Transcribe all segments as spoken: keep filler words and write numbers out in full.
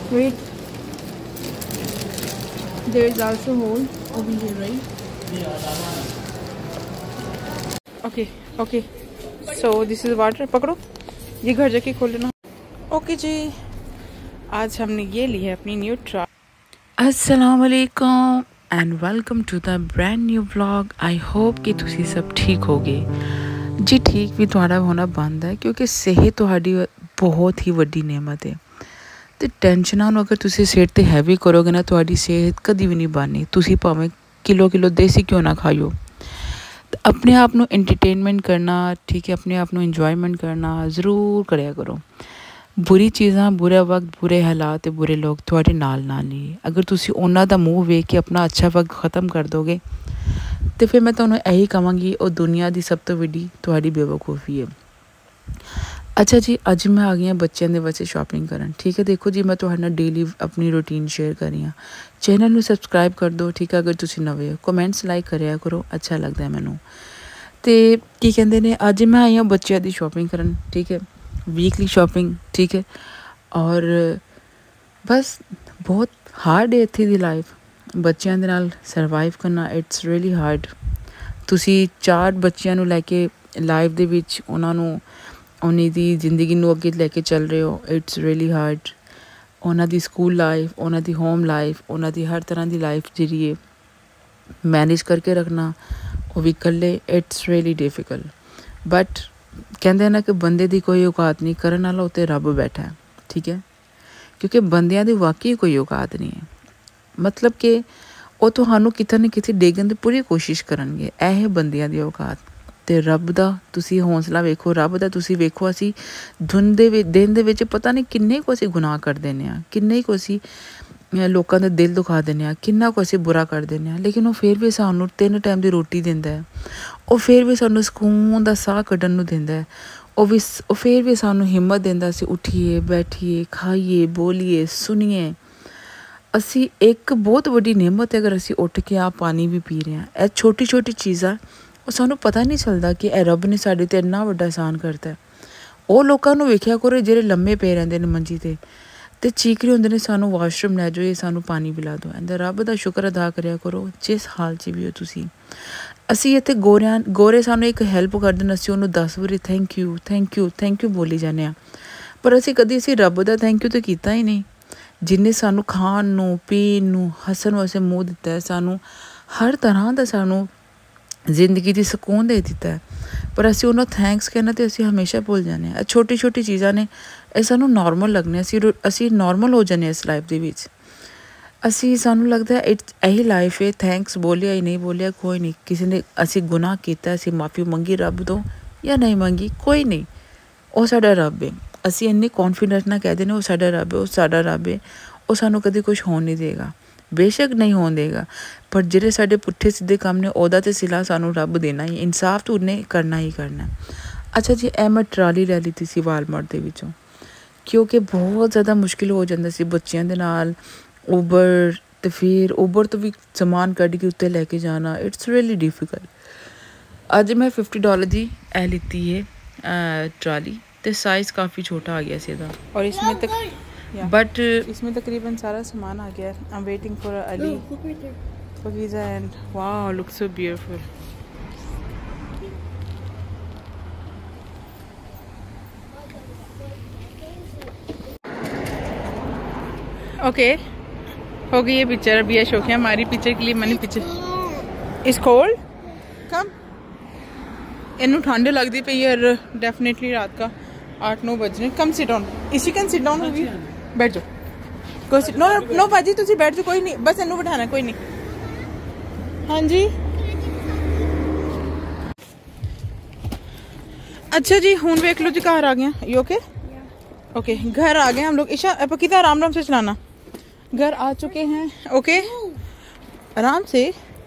Wait, there is also hole over here, right? Okay, okay. So this is water. पकड़ो, ये घर जाके खोल लेना. Okay जी, आज हमने ये ली है अपनी न्यू ट्रॉली. अस्सलाम वालेकुम and welcome to the brand new vlog. I hope कि ਤੁਸੀਂ सब ठीक होगे जी. ठीक भी ਤੁਹਾਡਾ ਹੋਣਾ ਬੰਦ ਹੈ ਕਿਉਂਕਿ ਸਿਹਤ ਤੁਹਾਡੀ ਬਹੁਤ ਹੀ ਵੱਡੀ ਨਿਆਮਤ ਹੈ ਤੇ ਟੈਨਸ਼ਨਾਂ ਨੂੰ ਅਗਰ ਤੁਸੀਂ ਸਿਰ ਤੇ ਹੈਵੀ ਕਰੋਗੇ ਨਾ ਤੁਹਾਡੀ ਸਿਹਤ ਕਦੀ ਵੀ ਨਹੀਂ ਬਣਨੀ. ਤੁਸੀਂ ਭਾਵੇਂ ਕਿਲੋ ਕਿਲੋ ਦੇਸੀ ਕਿਉਂ ਨਾ ਖਾਇਓ. अपने आप ਨੂੰ एंटरटेनमेंट करना ठीक है, अपने आप ਨੂੰ ਇੰਜੋਇਮੈਂਟ करना ज़रूर ਕਰਿਆ ਕਰੋ. बुरी चीज़ां बुरा वक्त बुरे हालात ते बुरे लोग ਤੁਹਾਡੇ ਨਾਲ ਨਾਲ ਨਹੀਂ. अगर ਤੁਸੀਂ ਉਹਨਾਂ ਦਾ ਮੂੰਹ ਵੇਖ ਕੇ ਆਪਣਾ ਅੱਛਾ ਵਕਤ ख़त्म कर दोगे ਤੇ ਫਿਰ ਮੈਂ ਤੁਹਾਨੂੰ ਇਹੀ ਕਹਾਂਗੀ ਉਹ ਦੁਨੀਆ ਦੀ ਸਭ ਤੋਂ ਵੱਡੀ ਤੁਹਾਡੀ ਬੇਵਕੂਫੀ ਹੈ. ਅੱਛਾ ਜੀ, ਅੱਜ ਮੈਂ ਆ ਗਈ ਹਾਂ ਬੱਚਿਆਂ ਦੇ ਵਾਸਤੇ ਸ਼ਾਪਿੰਗ ਕਰਨ. ਠੀਕ ਹੈ, ਦੇਖੋ ਜੀ ਮੈਂ ਤੁਹਾਡੇ ਨਾਲ ਡੇਲੀ ਆਪਣੀ ਰੂਟੀਨ ਸ਼ੇਅਰ ਕਰ ਰਹੀ ਹਾਂ. ਚੈਨਲ ਨੂੰ ਸਬਸਕ੍ਰਾਈਬ ਕਰ ਦਿਓ ਠੀਕ ਹੈ ਅਗਰ ਤੁਸੀਂ ਨਵੇਂ ਹੋ. ਕਮੈਂਟਸ ਲਾਈਕ ਕਰਿਆ ਕਰੋ, ਅੱਛਾ ਲੱਗਦਾ ਮੈਨੂੰ. ਅਤੇ ਕੀ ਕਹਿੰਦੇ ਨੇ ਅੱਜ ਮੈਂ ਆਈ ਹਾਂ ਬੱਚਿਆਂ ਦੀ ਸ਼ਾਪਿੰਗ ਕਰਨ. ਠੀਕ ਹੈ, ਵੀਕਲੀ ਸ਼ਾਪਿੰਗ. ਠੀਕ ਹੈ, ਔਰ ਬਸ ਬਹੁਤ ਹਾਰਡ ਹੈ ਇੱਥੇ ਦੀ ਲਾਈਫ. ਬੱਚਿਆਂ ਦੇ ਨਾਲ ਸਰਵਾਈਵ ਕਰਨਾ ਇਟਸ ਰੀਅਲੀ ਹਾਰਡ. ਤੁਸੀਂ ਚਾਰ ਬੱਚਿਆਂ ਨੂੰ ਲੈ ਕੇ ਲਾਈਫ ਦੇ ਵਿੱਚ ਉਹਨਾਂ ਨੂੰ ਉਹਨਾਂ ਦੀ ਜ਼ਿੰਦਗੀ ਨੂੰ ਅੱਗੇ ਲੈ ਕੇ ਚੱਲ ਰਹੇ ਹੋ. It's really hard. ਉਹਨਾਂ ਦੀ ਸਕੂਲ ਲਾਈਫ, ਉਹਨਾਂ ਦੀ ਹੋਮ ਲਾਈਫ, ਉਹਨਾਂ ਦੀ ਹਰ ਤਰ੍ਹਾਂ ਦੀ ਲਾਈਫ ਜਿਹੜੀ ਹੈ ਮੈਨੇਜ ਕਰਕੇ ਰੱਖਣਾ ਉਹ ਵੀ ਇਕੱਲੇ ਇਟਸ ਰੀਅਲੀ ਡਿਫੀਕਲਟ. ਬਟ ਕਹਿੰਦੇ ਨਾ ਕਿ ਬੰਦੇ ਦੀ ਕੋਈ ਔਕਾਤ ਨਹੀਂ, ਕਰਨ ਵਾਲਾ ਉੱਤੇ ਰੱਬ ਬੈਠਾ. ਠੀਕ ਹੈ, ਕਿਉਂਕਿ ਬੰਦਿਆਂ ਦੀ ਵਾਕਈ ਕੋਈ ਔਕਾਤ ਨਹੀਂ ਹੈ. ਮਤਲਬ ਕਿ ਉਹ ਤੁਹਾਨੂੰ ਕਿਤੇ ਨਾ ਕਿਤੇ ਡੇਗਣ ਦੀ ਪੂਰੀ ਕੋਸ਼ਿਸ਼ ਕਰਨਗੇ. ਇਹ ਬੰਦਿਆਂ ਦੀ ਔਕਾਤ. ਅਤੇ ਰੱਬ ਦਾ ਤੁਸੀਂ ਹੌਸਲਾ ਵੇਖੋ, ਰੱਬ ਦਾ ਤੁਸੀਂ ਵੇਖੋ. ਅਸੀਂ ਧੁੰਦ ਦੇ ਵਿੱਚ ਦਿਨ ਦੇ ਵਿੱਚ ਪਤਾ ਨਹੀਂ ਕਿੰਨੇ ਕੁ ਅਸੀਂ ਗੁਨਾਹ ਕਰ ਦਿੰਦੇ ਹਾਂ, ਕਿੰਨੇ ਕੁ ਅਸੀਂ ਲੋਕਾਂ ਦਾ ਦਿਲ ਦੁਖਾ ਦਿੰਦੇ ਹਾਂ, ਕਿੰਨਾ ਕੁ ਅਸੀਂ ਬੁਰਾ ਕਰ ਦਿੰਦੇ ਹਾਂ. ਲੇਕਿਨ ਉਹ ਫਿਰ ਵੀ ਸਾਨੂੰ ਤਿੰਨ ਟਾਈਮ ਦੀ ਰੋਟੀ ਦਿੰਦਾ ਹੈ. ਉਹ ਫਿਰ ਵੀ ਸਾਨੂੰ ਸਕੂਨ ਦਾ ਸਾਹ ਕੱਢਣ ਨੂੰ ਦਿੰਦਾ ਹੈ. ਉਹ ਵੀ ਉਹ ਫਿਰ ਵੀ ਸਾਨੂੰ ਹਿੰਮਤ ਦਿੰਦਾ ਅਸੀਂ ਉੱਠੀਏ, ਬੈਠੀਏ, ਖਾਈਏ, ਬੋਲੀਏ, ਸੁਣੀਏ. ਅਸੀਂ ਇੱਕ ਬਹੁਤ ਵੱਡੀ ਨਿਆਮਤ ਹੈ ਅਗਰ ਅਸੀਂ ਉੱਠ ਕੇ ਆਹ ਪਾਣੀ ਵੀ ਪੀ ਰਹੇ ਹਾਂ. ਇਹ ਛੋਟੀ ਛੋਟੀ ਚੀਜ਼ਾਂ ਉਹ ਸਾਨੂੰ ਪਤਾ ਨਹੀਂ ਚੱਲਦਾ ਕਿ ਇਹ ਰੱਬ ਨੇ ਸਾਡੇ 'ਤੇ ਇੰਨਾ ਵੱਡਾ ਅਹਿਸਾਨ ਕਰਤਾ. ਉਹ ਲੋਕਾਂ ਨੂੰ ਵੇਖਿਆ ਕਰੋ ਜਿਹੜੇ ਲੰਮੇ ਪਏ ਰਹਿੰਦੇ ਨੇ ਮੰਜੀ 'ਤੇ ਅਤੇ ਚੀਕ ਰਹੇ ਹੁੰਦੇ ਨੇ ਸਾਨੂੰ ਵਾਸ਼ਰੂਮ ਲੈ ਜਾਓ, ਇਹ ਸਾਨੂੰ ਪਾਣੀ ਪਿਲਾ ਦਿਓ. ਇਹਦਾ ਰੱਬ ਦਾ ਸ਼ੁਕਰ ਅਦਾ ਕਰਿਆ ਕਰੋ ਜਿਸ ਹਾਲ 'ਚ ਵੀ ਹੋ ਤੁਸੀਂ. ਅਸੀਂ ਇੱਥੇ ਗੋਰਿਆਂ ਗੋਰੇ ਸਾਨੂੰ ਇੱਕ ਹੈਲਪ ਕਰ ਦੇਣ ਅਸੀਂ ਉਹਨੂੰ ਦਸ ਵਾਰੀ thank you thank you thank you ਬੋਲੀ ਜਾਂਦੇ ਹਾਂ. ਪਰ ਅਸੀਂ ਕਦੀ ਅਸੀਂ ਰੱਬ ਦਾ ਥੈਂਕ ਯੂ ਤਾਂ ਕੀਤਾ ਹੀ ਨਹੀਂ ਜਿਹਨੇ ਸਾਨੂੰ ਖਾਣ ਨੂੰ, ਪੀਣ ਨੂੰ, ਹੱਸਣ ਵਾਸਤੇ ਮੂੰਹ ਦਿੱਤਾ ਹੈ. ਸਾਨੂੰ ਹਰ ਤਰ੍ਹਾਂ ਦਾ ਸਾਨੂੰ ਜ਼ਿੰਦਗੀ ਦੀ ਸਕੂਨ ਦੇ ਦਿੱਤਾ ਹੈ. ਪਰ ਅਸੀਂ ਉਹਨੂੰ ਥੈਂਕਸ ਕਹਿਣਾ ਅਤੇ ਅਸੀਂ ਹਮੇਸ਼ਾ ਭੁੱਲ ਜਾਂਦੇ ਹਾਂ. ਇਹ ਛੋਟੀ ਛੋਟੀ ਚੀਜ਼ਾਂ ਨੇ, ਇਹ ਸਾਨੂੰ ਨੋਰਮਲ ਲੱਗਣੇ. ਅਸੀਂ ਅਸੀਂ ਨੋਰਮਲ ਹੋ ਜਾਂਦੇ ਹਾਂ ਇਸ ਲਾਈਫ ਦੇ ਵਿੱਚ. ਅਸੀਂ ਸਾਨੂੰ ਲੱਗਦਾ ਇਟਸ ਇਹੀ ਲਾਈਫ ਹੈ. ਥੈਂਕਸ ਬੋਲਿਆ ਹੀ ਨਹੀਂ ਬੋਲਿਆ ਕੋਈ ਨਹੀਂ. ਕਿਸੇ ਨੇ ਅਸੀਂ ਗੁਨਾਹ ਕੀਤਾ, ਅਸੀਂ ਮਾਫੀ ਮੰਗੀ ਰੱਬ ਤੋਂ ਜਾਂ ਨਹੀਂ ਮੰਗੀ ਕੋਈ ਨਹੀਂ, ਉਹ ਸਾਡਾ ਰੱਬ ਹੈ. ਅਸੀਂ ਇੰਨੇ ਕੌਨਫੀਡੈਂਸ ਨਾਲ ਕਹਿ ਦਿੰਦੇ ਉਹ ਸਾਡਾ ਰੱਬ ਹੈ, ਉਹ ਸਾਡਾ ਰੱਬ ਹੈ, ਉਹ ਸਾਨੂੰ ਕਦੇ ਕੁਛ ਹੋਣ ਨਹੀਂ ਦੇਗਾ. ਬੇਸ਼ੱਕ ਨਹੀਂ ਹੋਣ ਦੇਗਾ, ਪਰ ਜਿਹੜੇ ਸਾਡੇ ਪੁੱਠੇ ਸਿੱਧੇ ਕੰਮ ਨੇ ਉਹਦਾ ਤਾਂ ਸਿਲਾ ਸਾਨੂੰ ਰੱਬ ਦੇਣਾ ਹੀ. ਇਨਸਾਫ ਤਾਂ ਉਹਨੇ ਕਰਨਾ ਹੀ ਕਰਨਾ. ਅੱਛਾ ਜੀ, ਇਹ ਮੈਂ ਟਰਾਲੀ ਲੈ ਲਿੱਤੀ ਸੀ ਵਾਲਮਾਰਟ ਦੇ ਵਿੱਚੋਂ ਕਿਉਂਕਿ ਬਹੁਤ ਜ਼ਿਆਦਾ ਮੁਸ਼ਕਿਲ ਹੋ ਜਾਂਦਾ ਸੀ ਬੱਚਿਆਂ ਦੇ ਨਾਲ. ਉਬਰ ਅਤੇ ਫਿਰ ਉਬਰ ਤੋਂ ਵੀ ਸਮਾਨ ਕੱਢ ਕੇ ਉੱਤੇ ਲੈ ਕੇ ਜਾਣਾ ਇਟਸ ਰੀਅਲੀ ਡਿਫੀਕਲਟ. ਅੱਜ ਮੈਂ ਫਿਫਟੀ ਡਾਲਰ ਦੀ ਇਹ ਲਿੱਤੀ ਹੈ ट्रॉली तो साइज़ काफ़ी छोटा आ गया सीधा. और इसमें तक बट इसमें तकरीबन सारा सामान आ गया. I am waiting for Ali Fakeeza and wow look so beautiful. Okay हो गई ये पिक्चर. अभी ये शौक है हमारी पिक्चर के लिए. मैंने पिक्चर इस कोल्ड कम इनू ठंड लगती पई है डेफिनेटली. रात का आठ नौ बजने. Come sit down. इसी कैन सिट डाउन होगी. बैठ जाओ. कोई सिट नो नो भाजी तुसी बैठ जाओ. कोई नहीं बस इनू बिठाना कोई नहीं. हाँ जी अच्छा जी हूँ वेख लो जी घर आ गए. यू ओके ओके घर आ गए हम लोग. ईशा कितना आराम आराम से चलाना. घर आ चुके हैं. ओके आराम से.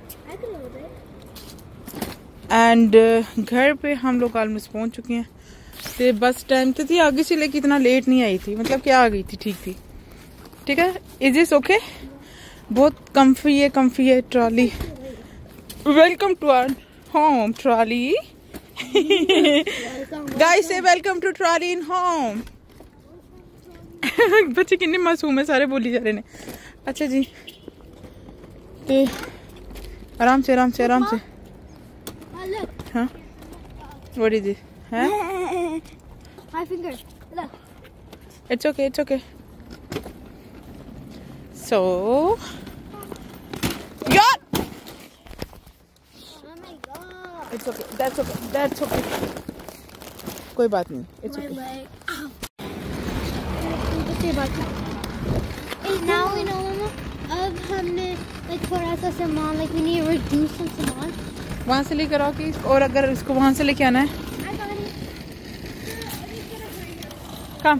एंड घर पे हम लोग ऑलमोस्ट पहुंच चुके हैं. तो बस टाइम तो थी आगे से लेके इतना लेट नहीं आई थी. मतलब क्या आ गई थी ठीक थी. ठीक है इज दिस ओके. बहुत कम्फी है कम्फी है trolley. Welcome to our home trolley. Guys say welcome to trolley in home. बच्चे किन्ने मासूम है, सारे बोली जा रहे हैं। अच्छा जी, ते आराम से आराम से आराम से। हाँ, व्हाट इज दिस? हैं? My finger. Look. It's okay, it's okay. So, यार। Oh my god. It's okay, that's okay, that's okay. कोई बात नहीं, it's okay. My leg. Ow. And now we know, Mama. अब हमने like थोड़ा सा सामान, like we need to reduce some सामान. वहाँ से लेकर आओ कि, और अगर इसको वहाँ से लेके आना है, कम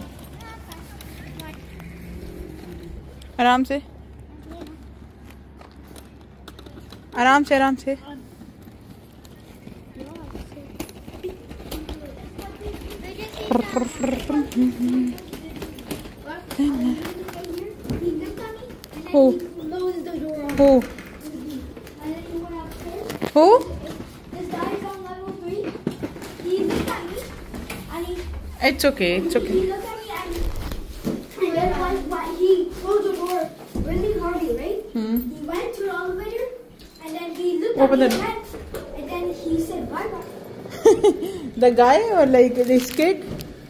आराम से आराम से आराम से। हो हो हो It's okay, it's okay. He looked at me and he realized why he closed the door really hardly, right? Hmm. He went to the elevator and then he looked Open at the- me again and then he said bye bye. The guy or like this kid?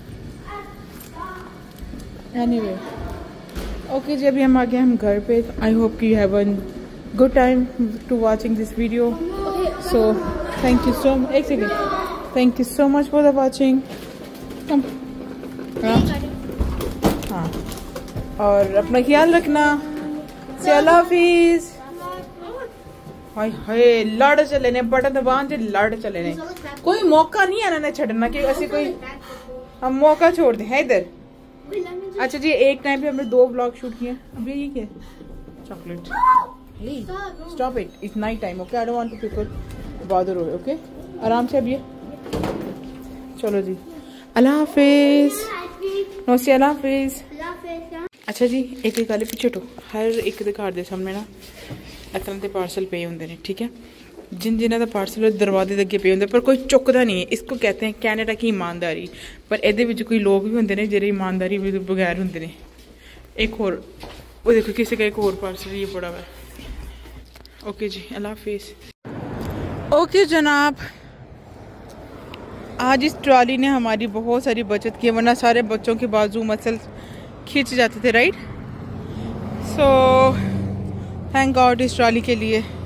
Anyway, okay जी, अभी हम आ गए हम घर पे। I hope you have a good time to watching this video. So thank you so much. एक second. Thank you so much for the watching. Come. हाँ हाँ, और अपना ख्याल रखना। से अल्लाह हाफिज। हाय हाय, लड़ चले ने, बटन दबान से लड़ चले ने। कोई मौका नहीं है ना छड़ना कि ऐसे कोई हम मौका छोड़ दें। है इधर। अच्छा जी, एक टाइम पे हमने दो व्लॉग शूट किए। अब ये क्या chocolate? Stop it, it's night time. Okay, I don't want to people bother हो। ओके, आराम से। अब ये चलो जी, अल्लाह हाफिज। नोसी अल्लाह हाफिज। अच्छा जी, एक एक गल पिछे हटो। हर एक दे घर दे सामने ना इस तरह के पार्सल पे होंगे ने, ठीक है। जिन जिन्हों का पार्सल दरवाजे के अगे पे होंगे पर कोई चुकता नहीं है। इसको कहते हैं कैनेडा की ईमानदारी। पर ये कोई लोग भी होंगे ने जेह्ड़े ईमानदारी बगैर होंगे ने। एक होर वो देखो, किसी का एक और पार्सल ये पड़ा हुआ है। ओके जी, अल्लाह हाफिज। ओके जनाब, आज इस ट्रॉली ने हमारी बहुत सारी बचत की, वरना सारे बच्चों के बाजू मसल खींच जाते थे, राइट। सो थैंक गॉड इस ट्रॉली के लिए।